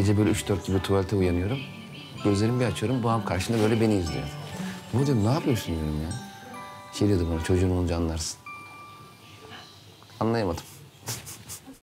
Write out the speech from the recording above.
Gece böyle 3-4 gibi tuvalete uyanıyorum. Gözlerimi bir açıyorum, babam karşında böyle beni izliyor. Bu dedim, ne yapıyorsun diyorum ya. Şey diyordu bana, çocuğun olunca anlarsın. Anlayamadım.